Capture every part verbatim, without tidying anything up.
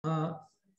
Uh,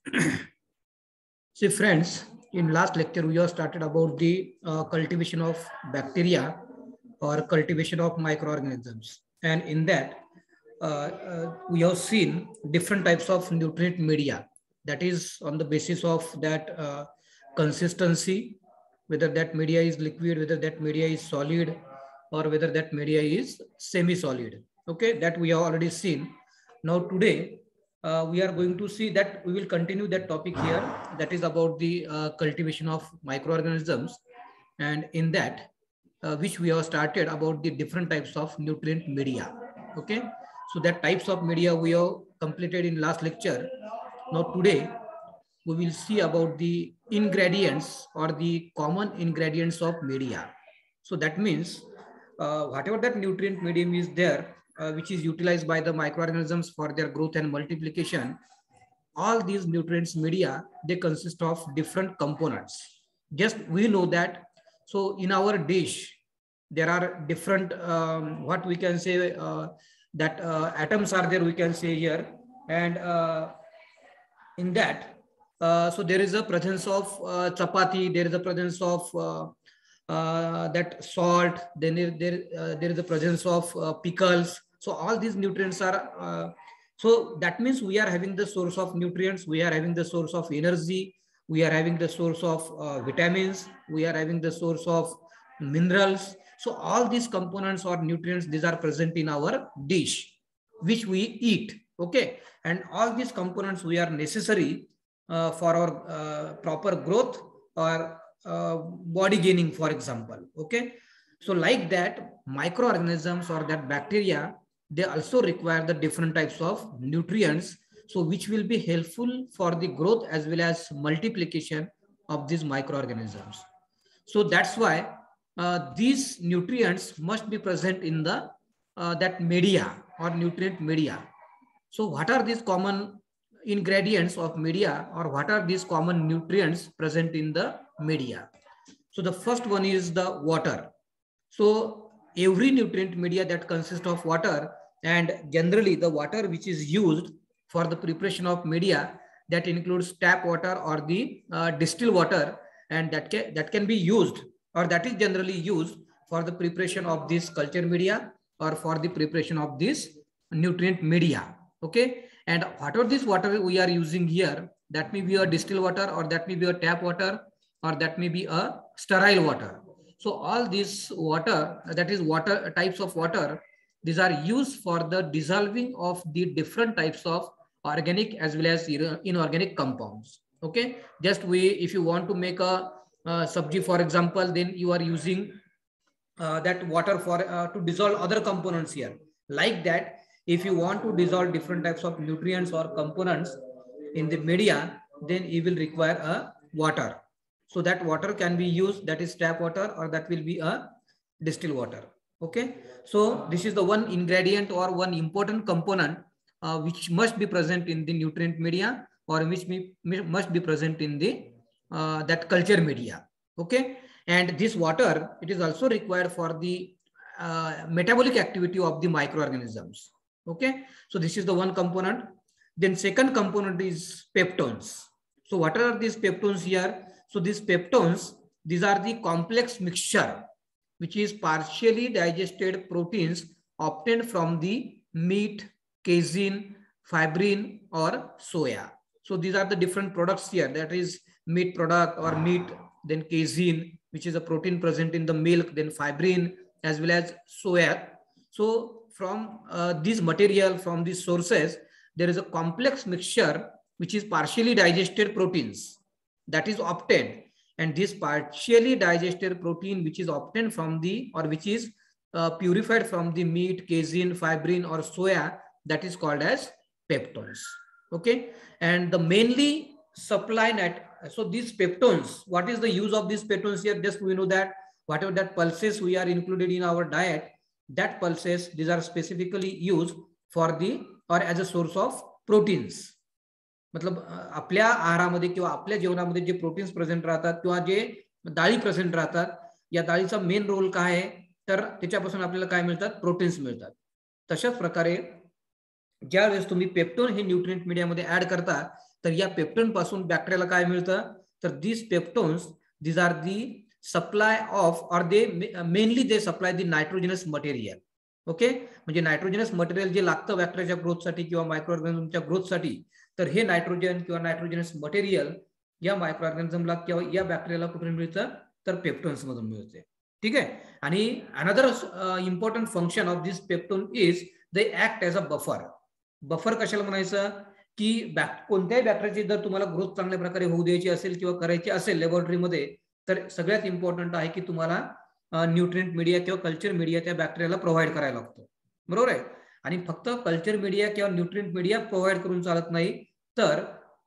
see, friends, in last lecture we have started about the uh, cultivation of bacteria or cultivation of microorganisms, and in that uh, uh, we have seen different types of nutrient media. That is on the basis of that uh, consistency, whether that media is liquid, whether that media is solid, or whether that media is semi-solid. Okay, that we have already seen. Now today uh, we are going to see that we will continue that topic here, that is about the uh, cultivation of microorganisms, and in that uh, which we have started about the different types of nutrient media. Okay, so that types of media we have completed in last lecture. Now today we will see about the ingredients or the common ingredients of media. So that means uh, whatever that nutrient medium is there, uh, which is utilized by the microorganisms for their growth and multiplication, all these nutrients media, they consist of different components. Just we know that. So in our dish, there are different, um, what we can say, uh, that uh, atoms are there, we can say here. And uh, in that, uh, so there is a presence of uh, chapati, there is a presence of uh, uh, that salt, then there, there, uh, there is a presence of uh, pickles. So all these nutrients are, uh, so that means we are having the source of nutrients, we are having the source of energy, we are having the source of uh, vitamins, we are having the source of minerals. So all these components or nutrients, these are present in our dish, which we eat. Okay, and all these components we are necessary uh, for our uh, proper growth or uh, body gaining, for example. Okay, so like that, microorganisms or that bacteria, they also require the different types of nutrients, so which will be helpful for the growth as well as multiplication of these microorganisms. So that's why uh, these nutrients must be present in the uh, that media or nutrient media. So what are these common ingredients of media, or what are these common nutrients present in the media? So the first one is the water. So every nutrient media that consists of water, and generally the water which is used for the preparation of media, that includes tap water or the uh, distilled water, and that can, that can be used, or that is generally used for the preparation of this culture media or for the preparation of this nutrient media. Okay, and whatever this water we are using here, that may be a distilled water, or that may be a tap water, or that may be a sterile water. So all this water, that is water types of water, these are used for the dissolving of the different types of organic as well as inorganic compounds. Okay, just we, if you want to make a uh, sabji, for example, then you are using uh, that water for uh, to dissolve other components here. Like that, if you want to dissolve different types of nutrients or components in the media, then you will require a water. So that water can be used, that is tap water, or that will be a distilled water. Okay, so this is the one ingredient or one important component uh, which must be present in the nutrient media, or which may, must be present in the uh, that culture media. Okay, and this water, it is also required for the uh, metabolic activity of the microorganisms. Okay, so this is the one component. Then second component is peptones. So what are these peptones here? So these peptones, these are the complex mixture which is partially digested proteins obtained from the meat, casein, fibrin, or soya. So these are the different products here, that is meat product or meat, then casein, which is a protein present in the milk, then fibrin, as well as soya. So from uh, this material, from these sources, there is a complex mixture which is partially digested proteins that is obtained, and this partially digested protein which is obtained from the, or which is uh, purified from the meat, casein, fibrin, or soya, that is called as peptones. Okay, and the mainly supply net. So these peptones, what is the use of these peptones here? Just we know that whatever that pulses we are included in our diet, that pulses, these are specifically used for the, or as a source of proteins. मतलब आपल्या आहारामध्ये किंवा आपल्या जेवणामध्ये जे proteins present राहतात किंवा जे डाळी present राहतात, या डाळीचा मेन रोल काय आहे, तर त्याच्यापासून आपल्याला काय मिळतात, प्रोटीन्स मिळतात. तशाच प्रकारे ज्या वेळेस तुम्ही पेप्टोन हे न्यूट्रिएंट मीडियामध्ये ऍड करता, तर या पेप्टोन पासून बॅक्टेरियाला काय मिळतं, तर this peptones these are the supply of or they mainly they supply the nitrogenous material. Okay, म्हणजे नायट्रोजनस मटेरियल जे लागतं बॅक्टेरियाच्या ग्रोथसाठी किंवा मायक्रो ऑर्गॅनिझमच्या ग्रोथसाठी, तर हे नायट्रोजन किंवा नायट्रोजनस मटेरियल या मायक्रो ऑर्गॅनिझमला किंवा या बॅक्टेरियाला कुठून मिळतं, तर पेप्टोन्स मधून मिळते. ठीक आहे. आणि another important function of this peptone is they act as a buffer. Buffer कशाला म्हणायचं, की बॅक कोणत्याही बॅक्टेरियाची जर तुम्हाला ग्रोथ चांगल्या प्रकारे होऊ द्यायची असेल किंवा करायची असेल लॅबोरेटरीमध्ये, तर सगळ्यात इम्पॉर्टंट आहे की तुम्हाला न्यूट्रिएंट मीडिया किंवा कल्चर मीडिया त्या बॅक्टेरियाला प्रोव्हाइड करायला लागतो. बरोबर आहे. आणि फक्त कल्चर मीडिया किंवा न्यूट्रिएंट मीडिया प्रोव्हाइड करून चालत नाही, तर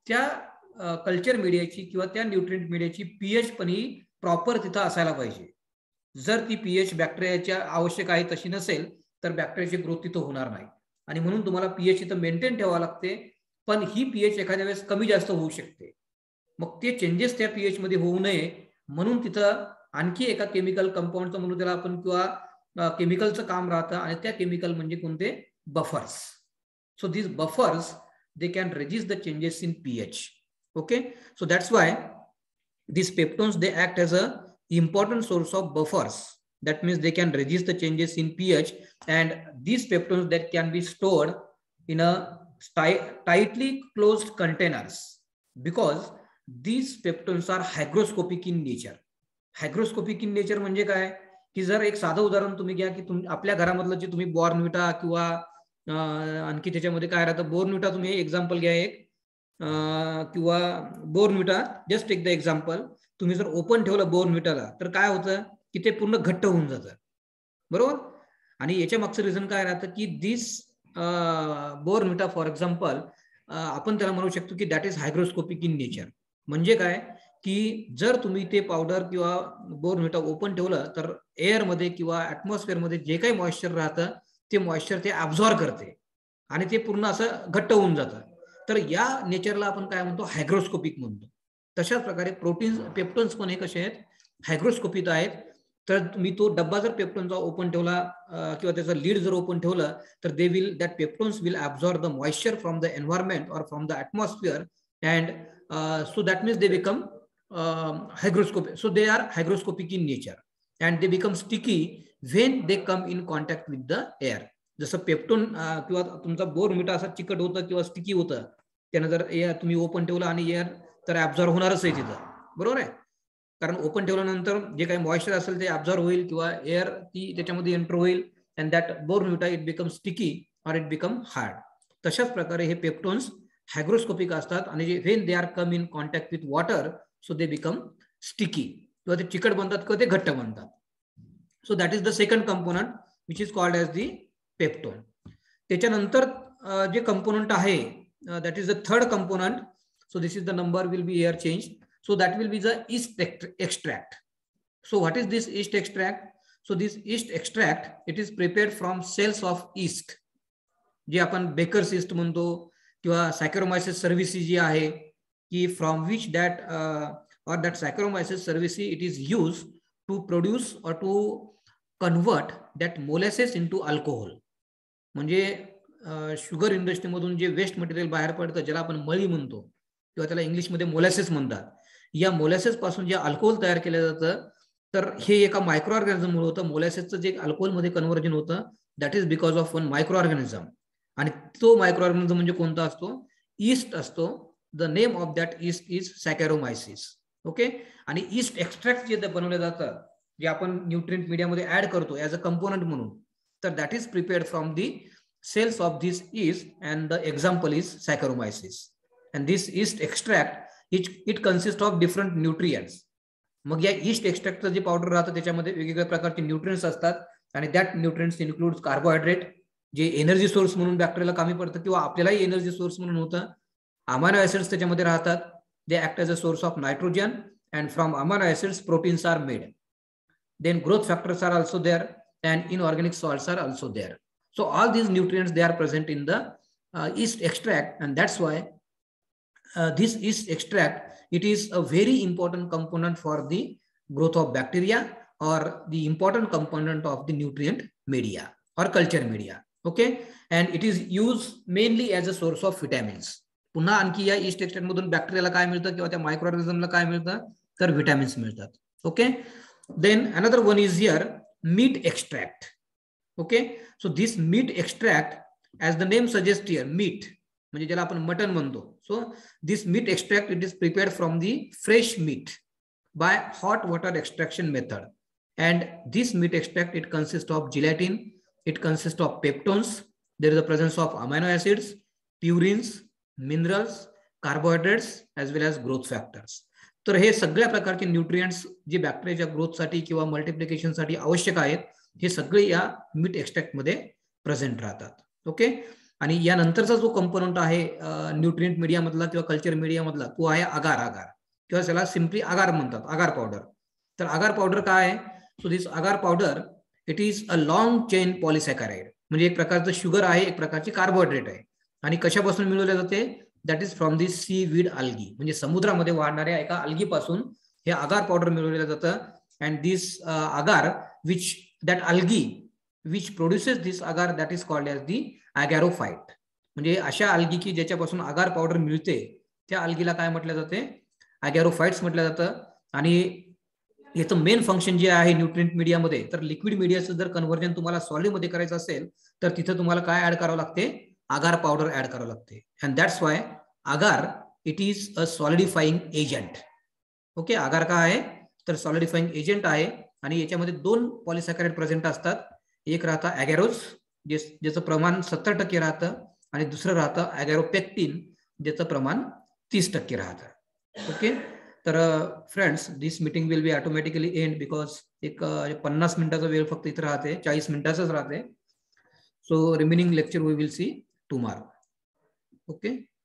त्या कल्चर मीडियाची किंवा त्या न्यूट्रिएंट मीडियाची पीएच पण ही प्रॉपर तिथं असायला पाहिजे. जर ती पीएच बॅक्टेरियाच्या आवश्यक आहे तशी नसेल, तर बॅक्टेरियाची ग्रोथ तिथं होणार नाही. आणि म्हणून तुम्हाला पीएच इथं मेंटेन ठेवावं लागते. पण ही पीएच एखाद्या वेळेस कमी जास्त होऊ शकते. मग ते चेंजेस त्या पीएच मध्ये होऊ नये म्हणून तिथं आणखी एका केमिकल कंपाऊंडचं म्हणून त्याला आपण किंवा केमिकलचं काम राहतं. आणि त्या केमिकल म्हणजे कोणते, buffers. So this buffers they can resist the changes in pH. Okay, so that's why this peptones they act as a important source of buffers. That means they can resist the changes in pH, and these peptones that can be stored in a tightly closed containers because these peptones are hygroscopic in nature. Hygroscopic in nature म्हणजे काय, की जर एक साधं उदाहरण तुम्ही घ्या, की तुम्ही आपल्या घरामधलं जे तुम्ही बॉर्नविटा किंवा आणखी त्याच्यामध्ये काय राहतं, बॉर्नविटा तुम्ही एक्झाम्पल घ्या एक, किंवा Bournvita just take the example. तुम्ही जर ओपन ठेवलं बॉर्नविटाला तर काय होतं की ते पूर्ण घट्ट होऊन जातं. बरोबर. आणि याच्या मागचं रिझन काय राहतं, की दिस बॉर्नविटा फॉर एक्झाम्पल आपण त्याला म्हणू शकतो की that is hygroscopic in nature. म्हणजे काय, की जर तुम्ही ते पावडर किंवा बॉर्नविटा ओपन ठेवलं तर एअरमध्ये किंवा ॲटमॉस्फिअरमध्ये जे काही मॉइश्चर राहतं ते मॉइश्चर ते ॲब्झॉर्ब करते आणि ते पूर्ण असं घट्ट होऊन जातं. तर या नेचरला आपण काय म्हणतो, हायग्रोस्कोपिक म्हणतो. तशाच प्रकारे प्रोटीन्स पेप्टोन्स पण हे कसे आहेत, हायग्रोस्कोपिक आहेत. तर तुम्ही तो डब्बा जर पेप्टोनचा ओपन ठेवला किंवा त्याचा लीड जर ओपन ठेवलं तर they will that peptones will absorb the moisture from the environment or from the atmosphere and so that means they become hygroscopic. So they are hygroscopic in nature and they become sticky when they come in contact with the air. जसं पेप्टोन किंवा तुमचा Bournvita असा चिकट होतं किंवा sticky होतं, त्यानं जर एअर तुम्ही ओपन ठेवलं आणि एअर तर ॲब्झॉर्ब होणारच आहे तिथं. बरोबर आहे. कारण ओपन ठेवल्यानंतर जे काही मॉइश्चर असेल ते ॲब्झॉर्ब होईल किंवा एअर ती त्याच्यामध्ये एंटर होईल and that Bournvita it become sticky or it become hard. तशाच प्रकारे हे पेप्टोन्स हायग्रोस्कोपिक असतात आणि जे when they are come in contact with water so they become sticky, किंवा ते चिकट बनतात किंवा ते घट्ट बनतात. So that is the second component which is called as the peptone. त्याच्यानंतर जे कंपोनंट आहे that is the third component. So this is the number will be here change. So that will be the yeast extract. So what is this yeast extract? So this yeast extract, it is prepared from cells of yeast. जे आपण baker's east म्हणतो किंवा सॅकरोमायसिस सर्व्हिसी जी आहे, की from which that or that Saccharomyces cerevisiae it is use to produce or to convert that molasses into alcohol. म्हणजे sugar इंडस्ट्रीमधून जे वेस्ट मटेरियल बाहेर पडतं ज्याला आपण मळी म्हणतो किंवा त्याला इंग्लिशमध्ये मोलॅसेस म्हणतात, या मोलॅसेस पासून जे अल्कोहोल तयार केलं जातं तर हे एका मायक्रो ऑर्गॅनिझममुळे होतं. मोलॅसेसचं जे अल्कोहोलमध्ये कन्व्हर्जन होतं that is because of one micro organism. आणि तो मायक्रो ऑर्गॅनिझम म्हणजे कोणता असतो, ईस्ट असतो. The name of that yeast is Saccharomyces. Okay. आणि ईस्ट एक्स्ट्रॅक्ट जे बनवलं जातं जे आपण न्यूट्रिएंट मीडियामध्ये ऍड करतो ॲज अ कंपोनंट म्हणून, तर that is prepared from the cells of this yeast and the example is Saccharomyces. And this yeast extract it, it consists of different nutrients. मग या yeast extract जे powder राहतं त्याच्यामध्ये वेगवेगळ्या प्रकारचे nutrients असतात आणि दॅट न्यूट्रिएंट्स इन्क्लूड्स कार्बोहायड्रेट जे energy source म्हणून बॅक्टेरियाला कामी पडतं किंवा आपल्यालाही एनर्जी सोर्स म्हणून होतं. अमायनो ऍसिड्स त्याच्यामध्ये राहतात. They act as a source of nitrogen and from amino acids proteins are made. Then growth factors are also there and inorganic salts are also there. So all these nutrients they are present in the uh, yeast extract, and that's why uh, this yeast extract it is a very important component for the growth of bacteria or the important component of the nutrient media or culture media. Okay, and it is used mainly as a source of vitamins. पुन्हा आणखी या east extract मधून बॅक्टेरियाला काय मिळतं किंवा त्या micro ऑर्गॅनिझमला काय मिळतं, तर विटॅमिन्स मिळतात. Okay, then another one is here meat extract. Okay, so this meat extract as the name suggest here, meat म्हणजे ज्याला आपण मटन म्हणतो. So this meat extract it is prepared from the fresh meat by hot water extraction method, and this meat extract it consists of gelatin, it consists of peptones, there is a presence of amino acids, purines, minerals, carbohydrates as well as growth factors. तर हे सगळ्या प्रकारचे nutrients जे बॅक्टेरियाच्या ग्रोथसाठी किंवा मल्टिप्लिकेशनसाठी आवश्यक आहेत, हे सगळे या मीट एक्स्ट्रॅक्ट मध्ये प्रेझेंट राहतात. ओके, आणि यानंतरचा जो कंपोनंट आहे न्यूट्रिएंट मीडिया मधला किंवा कल्चर मीडिया मधला, तो आहे अगार. अगार किंवा त्याला सिम्पली अगार म्हणतात, अगार पावडर. तर अगार पावडर काय आहे? So this agar powder it is a long chain polysaccharide, म्हणजे एक प्रकारचं शुगर आहे, एक प्रकारची कार्बोहायड्रेट आहे. आणि कशापासून मिळवले जाते? That is from this seaweed algae, म्हणजे समुद्रामध्ये वाढणाऱ्या एका अल्गीपासून हे अगार पावडर मिळवलं जातं. And this agar which that algae which produces this agar that is called as the agarophyte. म्हणजे अशा अल्गी की ज्याच्यापासून अगार पावडर मिळते, त्या अल्गीला काय म्हटलं जाते? अगॅरोफाइट्स म्हटलं जातं. आणि याचं मेन फंक्शन जे आहे न्यूट्रिएंट मीडियामध्ये, तर लिक्विड मीडियाचं जर कन्व्हर्जन तुम्हाला सॉलिड मध्ये करायचं असेल, तर तिथं तुम्हाला काय ऍड करावं लागते? अगार पावडर ऍड करावं लागते. And that's why agar it is a solidifying agent. Okay, agar काय आहे? तर सॉलिडिफाईंग एजंट आहे. आणि याच्यामध्ये दोन पॉलिसॅकॅराइड प्रेझेंट असतात. एक राहतं अगॅरोज, जे ज्याचं प्रमाण सत्तर टक्के राहतं, आणि दुसरं राहतं अगॅरोपेक्टिन, ज्याचं प्रमाण तीस टक्के राहतं. ओके, तर friends this meeting will be automatically end, because एक पन्नास मिनिटाचा वेळ फक्त इथं राहते, चाळीस मिनिटाचाच राहते. So remaining lecture we will see tomorrow. Okay.